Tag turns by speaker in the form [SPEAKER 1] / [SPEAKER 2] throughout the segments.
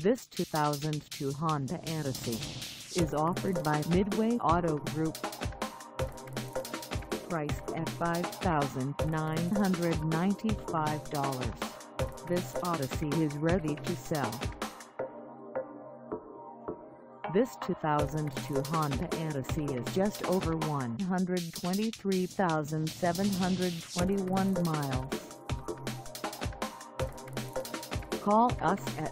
[SPEAKER 1] This 2002 Honda Odyssey is offered by Midway Auto Group. Priced at $5,995, this Odyssey is ready to sell. This 2002 Honda Odyssey is just over 123,721 miles. Call us at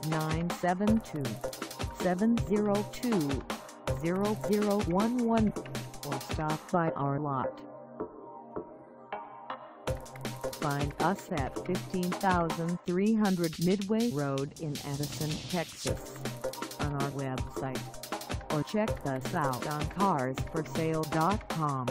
[SPEAKER 1] 972-702-0011 or stop by our lot. Find us at 15,300 Midway Road in Addison, Texas, on our website, or check us out on carsforsale.com.